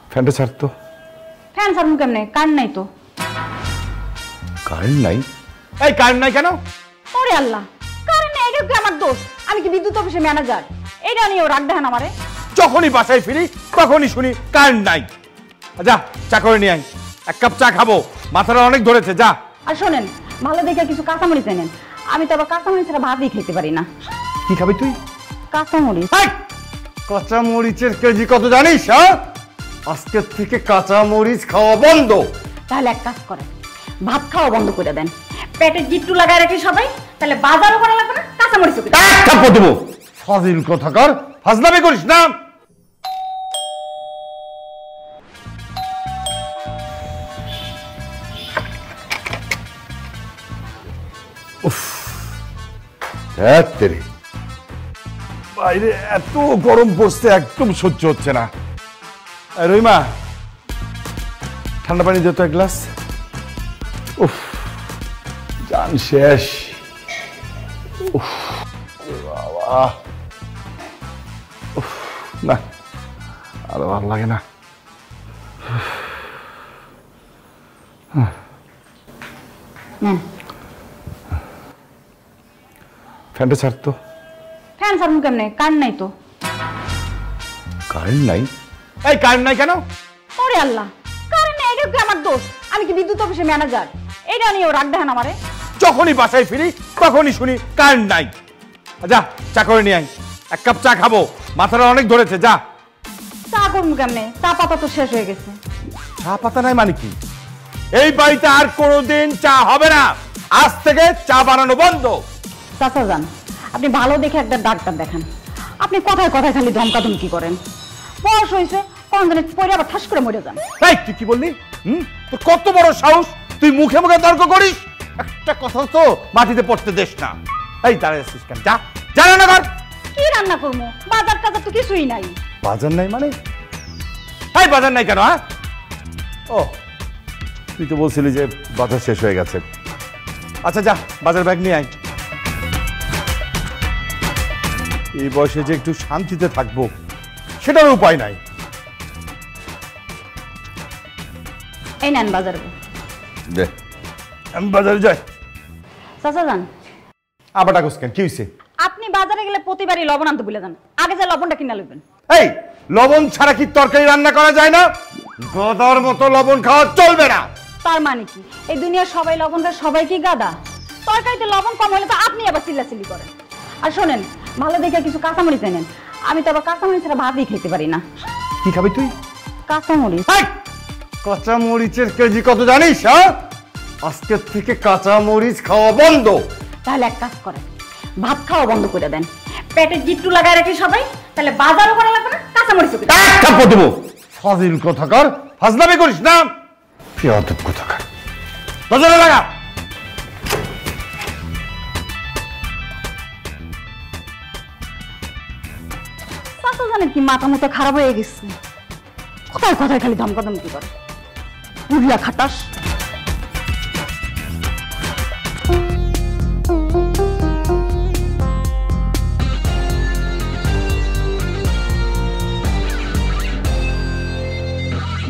ফ্যানটা ছাড় তো। ফ্যান ছাড়ুন কেমনে? কারেন্ট নাই তো। কারেন্ট নাই? এই কারেন্ট নাই কেন? ওরে আল্লাহ, কারেন্ট নাই এটা কি আমার দোষ? আমি কি বিদ্যুৎ অফিসে ম্যানেজার? এটা নিয়ে রাগ দেখান আমারে। যখনই বাসায় ফিরি তখনই শুনি কারেন্ট নাই। যা চা করে নিয়ে আয়, এক কাপ চা খাবো, মাথাটা অনেক ধরেছে। যা। আর শোনেন, ভালো দেখে কিছু কাঁচামরিচ এনেন। আমি তো আবার কাঁচামরিচ ছাড়া ভাতই খেতে পারি না। কি খাবি তুই? কাঁচামরিচ। কাঁচা মরিচের কেজি কত জানিস? হ্যাঁ, আজকের থেকে কাঁচা মরিচ খাওয়া বন্ধ। তাহলে এক কাজ করেন, ভাত খাওয়া বন্ধ করে দেন। পেটে জিট্টু লাগায় রাখি সবাই, তাহলে বাজারও করা লাগবে না, কাঁচামরিচও কিনে। থাপ্পড় দেবো। ফাজিল কথাকার, ফাজলামি করিস না। বাইরে এত গরম পড়ছে, একদম সহ্য হচ্ছে না। রহিমা, ঠান্ডা পানি দিত এক গ্লাস। উফ, জান শেষ। উফ বাবা, উফ না, আরো ভালো লাগে না। ফ্যানটা ছাড় তো। ফ্যান ছাড়ুন কেমনে? কারেন্ট নাই তো। কারেন্ট নাই? এই কারেন্ট নাই কেন? ওরে আল্লাহ, কারেন্ট নাই এটা কি আমার দোষ? আমি কি বিদ্যুৎ অফিসে ম্যানেজার? এটা নিয়ে রাগ দেখান আমারে। যখনই বাসায় ফিরি তখনই শুনি কারেন্ট নাই। যা চা করে নিয়ে আয়, এক কাপ চা খাবো, মাথাটা অনেক ধরেছে। যা। চা করবো কেমনে? চা পাতা তো শেষ হয়ে গেছে। চা পাতা নাই মানে কি? এই বাড়িতে আর কোনোদিন চা হবে না। আজ থেকে চা বানানো বন্ধ। চাচা যান, আপনি ভালো দেখে একটা ডাক্তার দেখান। আপনি কথায় কথায় খালি ধমকাধমকি করেন। বয়স হয়েছে, কোন জানি পরে আবার ঠাস করে মরে যান। এই তুই কি বললি? তোর কত বড় সাহস, তুই মুখে মুখে তর্ক করিস? একটা কথা তো মাটিতে পড়তে দেশ না। এই দাঁড়িয়ে আছিস কেন? যা, যা রান্না কর। কি রান্না করবো? বাজার টাজার তো কিছুই নাই। বাজার নাই মানে? এই বাজার নাই কেন? হ্যাঁ, ও তুই তো বলছিলি যে বাজার শেষ হয়ে গেছে। আচ্ছা যা, বাজার ব্যাগ নিয়ে আয়। এই বয়সে যে একটু শান্তিতে থাকবো সেটার উপায় নাই। এই নেন বাজারে। দে, আমি বাজারে যাই। চাচা যান, আবার ডাকস কেন? কি হয়েছে? আপনি বাজারে গেলে প্রতিবারই লবণ আনতে ভুলে যান। আগে যে লবণটা কিনে লইবেন। এই লবণ ছাড়া কি তরকারি রান্না করা যায় না? গাদার মতো লবণ খাওয়া চলবে না। তার মানে কি এই দুনিয়ার সবাই লবণ খায়, সবাই কি গাদা? তরকারিতে লবণ কম হলে তো আপনি আবার চিল্লাচিল্লি করেন। আর শোনেন, ভালো দেখে কিছু কাঁচামরিচ এনেন। আমি তো আবার কাঁচামরিচ ছাড়া ভাতই খেতে পারি না। কি খাবি তুই? কাঁচামরিচ। কাঁচা মরিচের কেজি কত জানিস? হ্যাঁ, আজকের থেকে কাঁচা মরিচ খাওয়া বন্ধ। তাহলে এক কাজ করেন, ভাত খাওয়া বন্ধ করে দেন। পেটে জিট্টু লাগায় রাখি সবাই, তাহলে বাজারও করা লাগবে না, কাঁচামরিচও কিনে। থাপ্পড় দেবো। ফাজিল কথাকার, ফাজলামি করিস না। বেয়াদব কথাকার, বাজারে লাগা। চাচা জানেন কি মাথা মতো খারাপ হয়ে গেছে। কোথায় কোথায় খালি ধমকাধমকি করে। উড়িয়া খাটাস।